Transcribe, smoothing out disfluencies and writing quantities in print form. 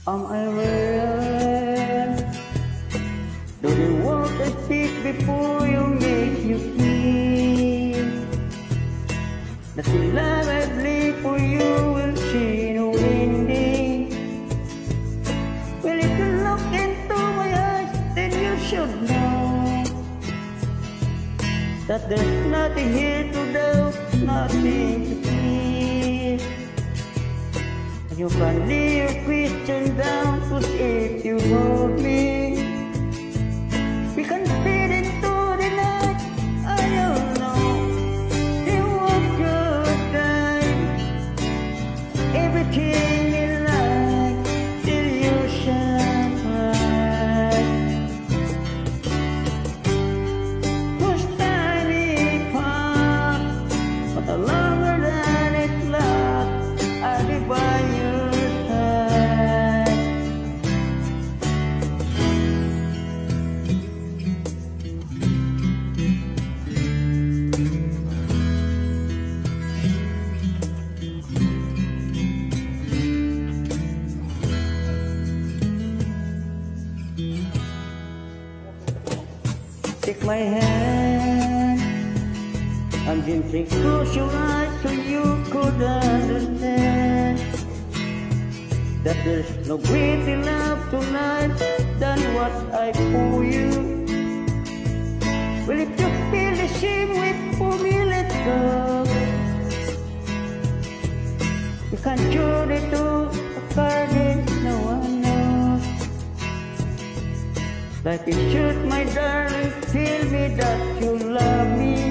Am I real? Do the words I speak before you make you feel that the love I bleed for you will see no ending? Well, if you look into my eyes, then you should know that there's nothing here to doubt, nothing to fear. You can lay your question down, 'cause if you hold me, we can fade into the night. I don't know, you want your time, everything in life till you shine bright. 'Cause time is fast, but the longer that it lasts, I'll be by your side. Take my hand and gently close your eyes so you could understand that there's no greater love tonight than what I for you. Well, if you feel the same way for me, let's go. You can journey to a garden no one knows. Like it should, my darling, tell me that you love me.